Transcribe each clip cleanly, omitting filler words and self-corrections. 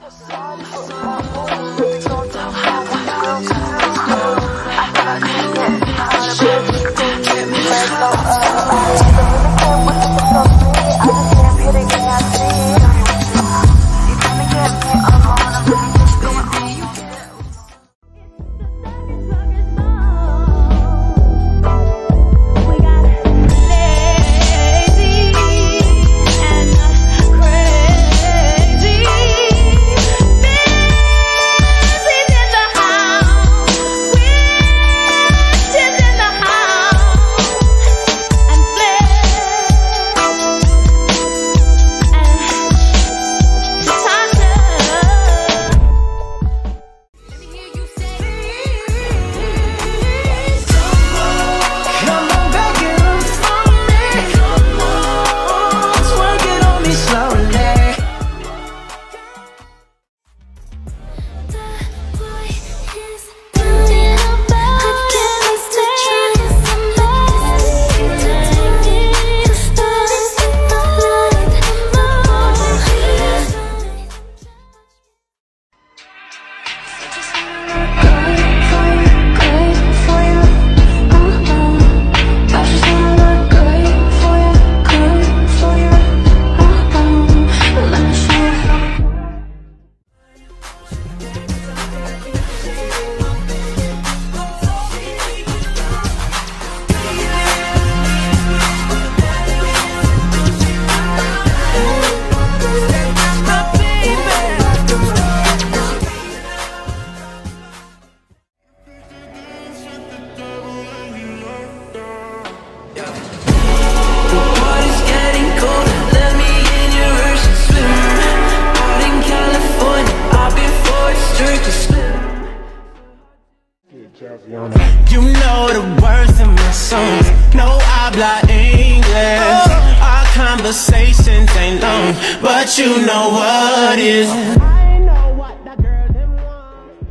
You know the words in my songs. No habla English. Our conversations ain't long, but you know what is. I know what that girl them want.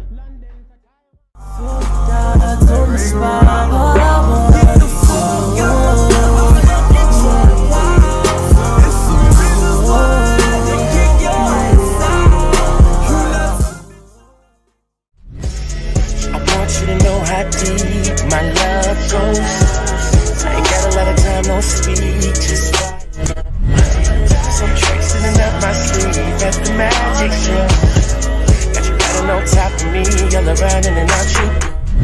You to know how deep my love goes. I ain't got a lot of time, no speak, just some tricks in and up my sleeve. That's the magic show. Got you riding on top of me, all around in and out you.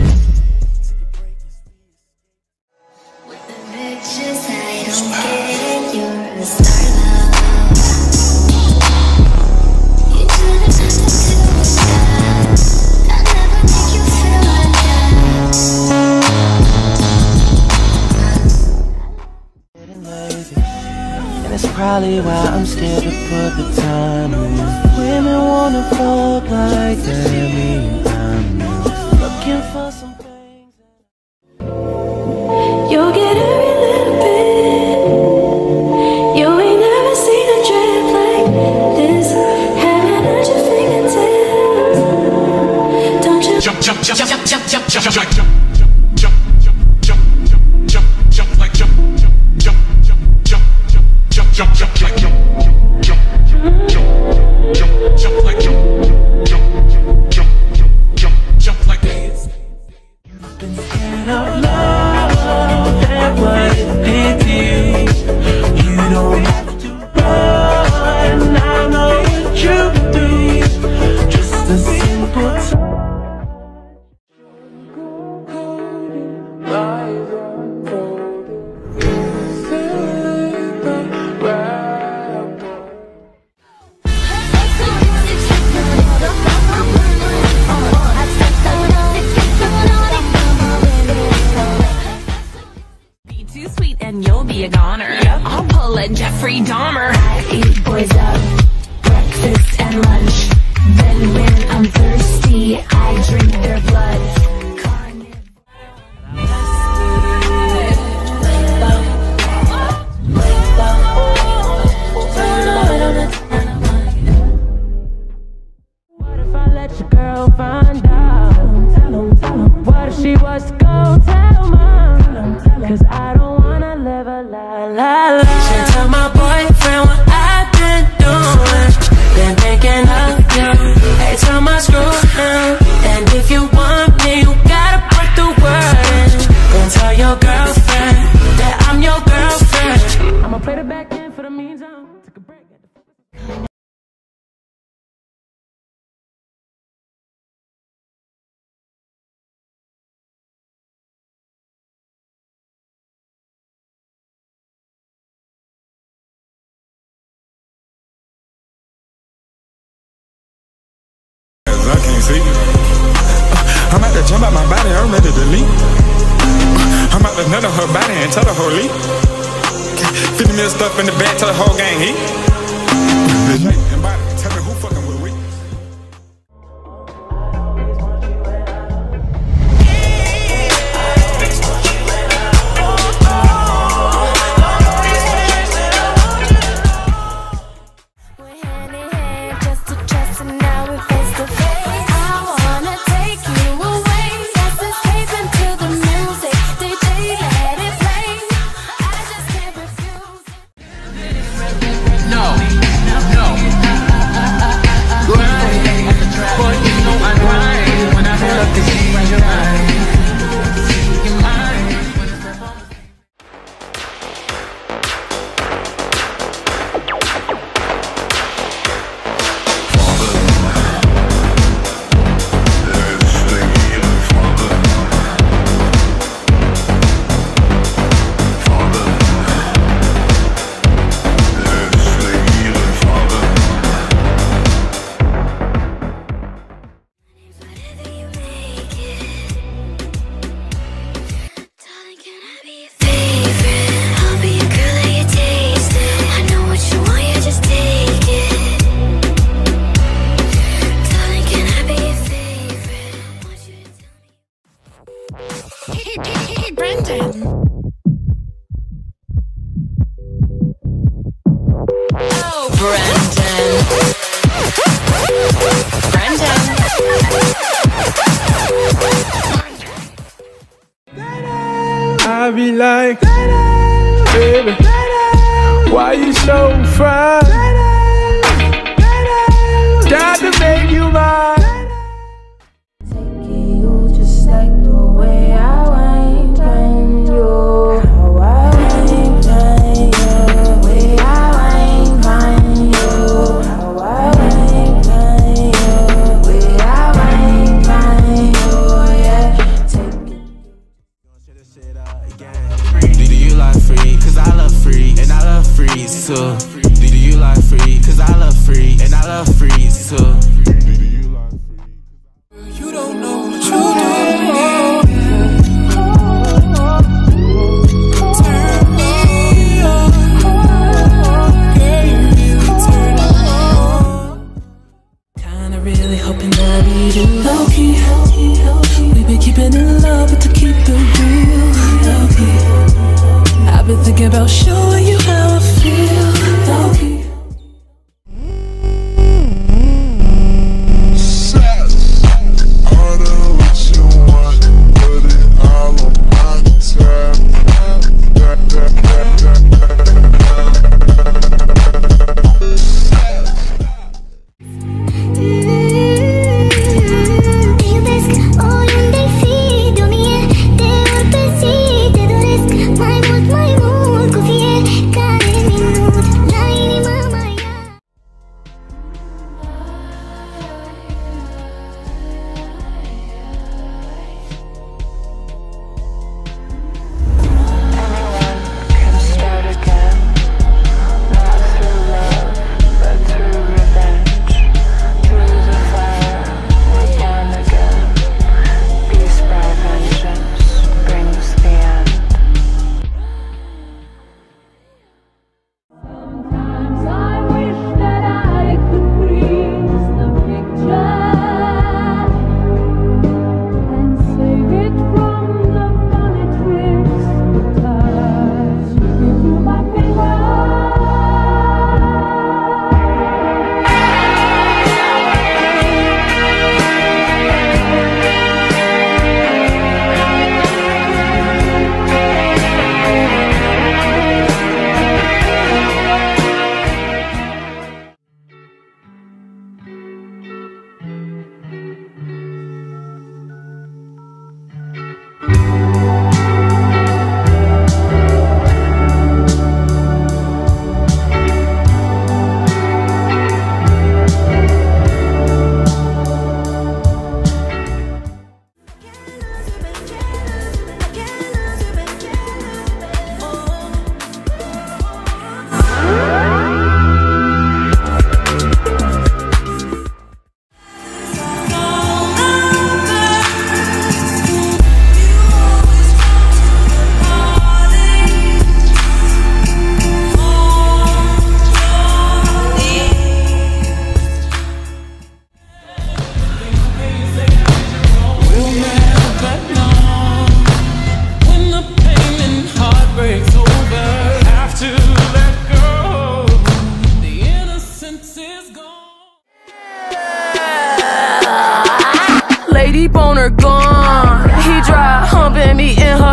With the bitches I don't get, you're a star love. You didn't have to do that. I never make you feel like that. And it's probably why I'm scared to put the time in. Women wanna fuck like that. I'm looking for some things. You'll get every little bit. You ain't never seen a drip like this. Hanging at your fingertips. Don't you jump, jump, jump, jump, jump, jump, jump, jump, jump. Jump, jump like jump, jump, jump, jump, jump like jump, jump, jump, jump, jump like that. You've been scared of love, that what it did to you. You don't have to run, I know what you do. Just a simple touch. Too sweet and you'll be a goner. I'll pull a Jeffrey Dahmer. I eat boys up, breakfast and lunch. Then when I'm thirsty, I drink their blood. What if I let your girl find out? What if she was to go tell mom? Cause I don't wanna live a lie, lie, lie. Should tell my boyfriend what I've been doing. Been thinking of you. can't see. I'm about to jump out my body, I'm ready to leave. I'm about to nut on her body and tell her whole leave. 50 mil stuff in the bag, tell the whole gang heat. Tell me who fucking with we. I be like, baby, why you so fine? Got to make you mine. Take you just like the way I wind you. How I wind you. Way I wind you. How I wind you. Way I wind you. Yeah. Take it. Do you like free? Cause I love free, and I love freeze too. Do you like free? Cause I love free, and I love freeze too. You don't know what you do. Turn me on, girl, you really turn me on. Kinda really hoping that we do low-key. We've been keeping it love, but to keep it real low-key. I've been thinking about showing you how I feel low-key. My mood, confie, care minuto.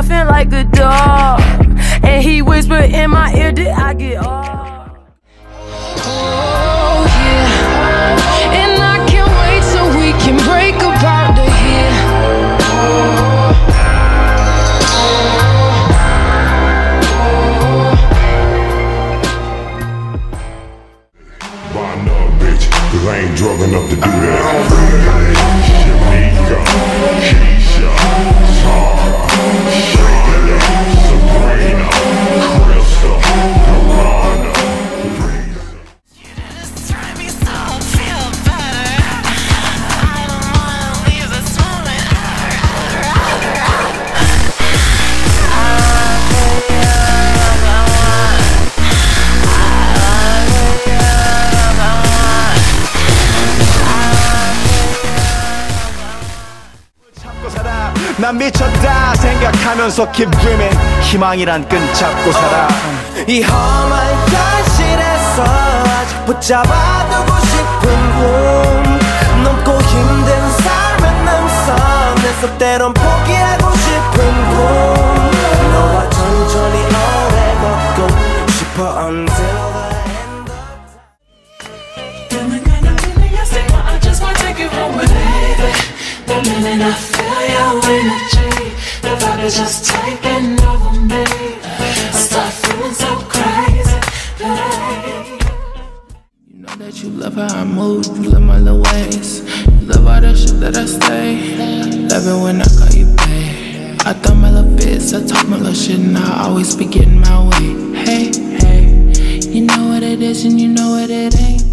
barfing like a dog. And he whispered in my ear, did I get off? Oh yeah, and I can't wait so we can break apart the here. Wind up, bitch, 'cause I ain't drunk enough to do that. Shamika, Keisha, Tara, Shonda, Sabrina, Crystal, Karana, Reza. 난 미쳤다 생각하면서 keep dreaming 희망이란 끈 잡고 살아 이 험한 현실에서 아직 붙잡아두고 싶은 꿈 넘고 힘든 삶의 능선에서 때론 포기하고 싶은 꿈 너와 천천히 오래 걷고 싶어 until the end of time. You're the kind of feeling I say, well, I just wanna take you home with me. The minute I feel your energy, the vibe is just taking over me. I start feeling so crazy, babe. You know that you love how I move, you love my little ways, you love all the shit that I say. Love it when I call you babe. I thought my little bits, I talk my little shit, and I always be getting my way. Hey, hey, you know what it is and you know what it ain't.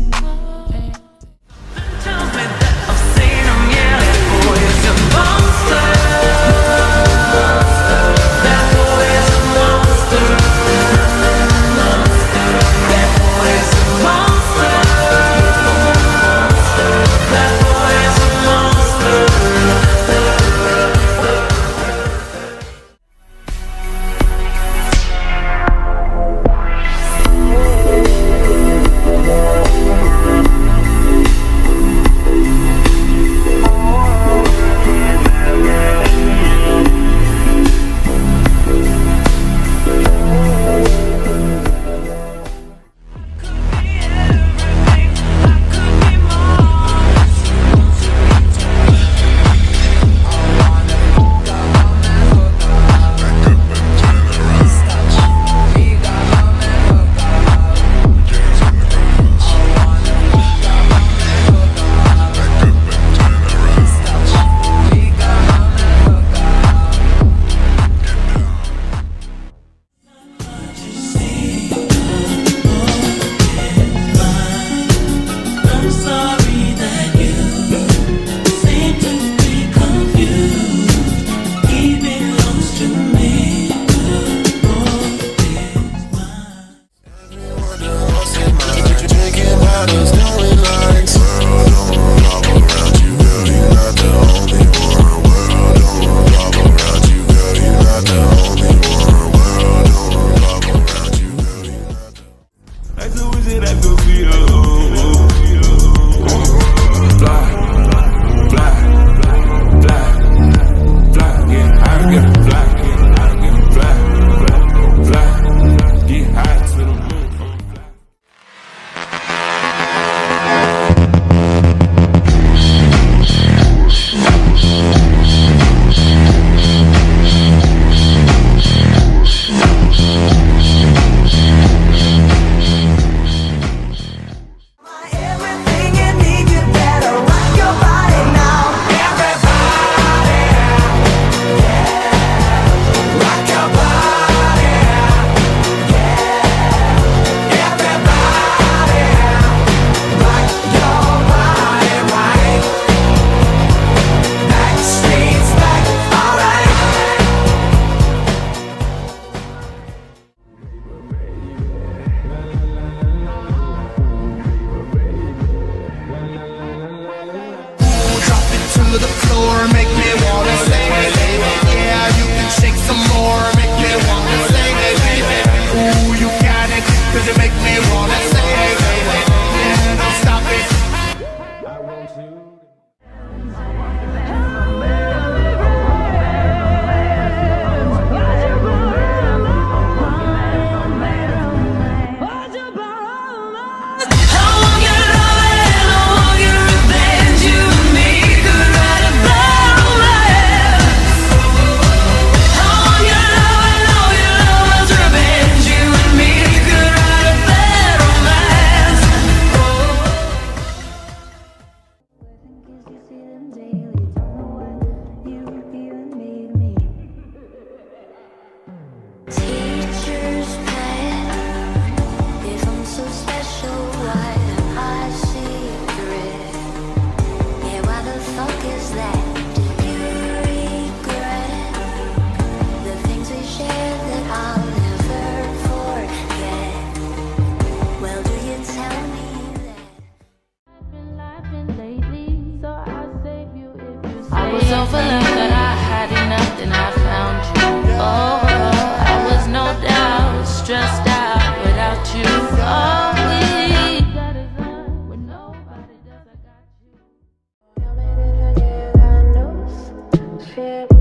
so for love that I had enough, then I found you. Oh, I was no doubt stressed out without you. Oh, we got it done when nobody does. I got you.